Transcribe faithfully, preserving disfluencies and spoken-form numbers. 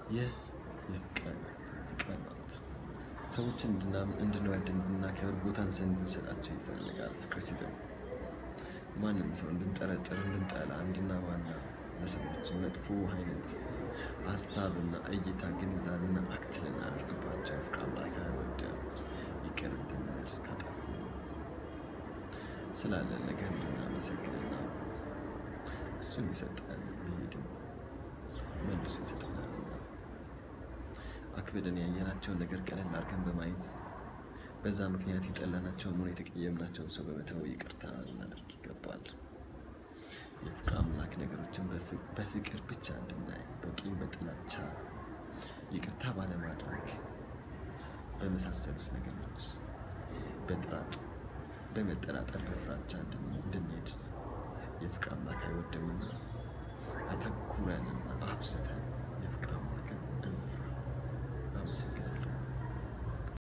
የፍቅር ፍቅር ማለት ሰዎችን እንድንወድ እንድናከብር ቦታን እንድንሰጣቸው ይፈልጋል። ፍቅር ሲዘም ማንም ሰው እንድንጠረጥር እንድንጠላ እንድናማና ለሰዎች መጥፎ አይነት ሀሳብና እይታ ግንዛቤና አክት ልናደርግባቸው ፍቅር አምላክ አይወድም። ይቅር እንድንል ካጠፉ ስላለን ነገር እንድናመሰግንና እሱን ይሰጠን ቢሄድም መልሶ ይሰጠናልና አክብደን ያየናቸውን ነገር ቀለል አድርገን በማየት በዛ ምክንያት የጠላናቸውን ሆነ የተቀየምናቸውን ሰው በመተው ይቅርታ ልናደርግ ይገባል። የፍቅር አምላክ ነገሮችን በፍቅር ብቻ እንድናይ በቂም በጥላቻ ይቅርታ ባለማድረግ በመሳሰሉት ነገሮች በጥራት በመጠራጠር በፍራቻ እንድንሄድ የፍቅር አምላክ አይወድምና አተኩረንና አብዝተን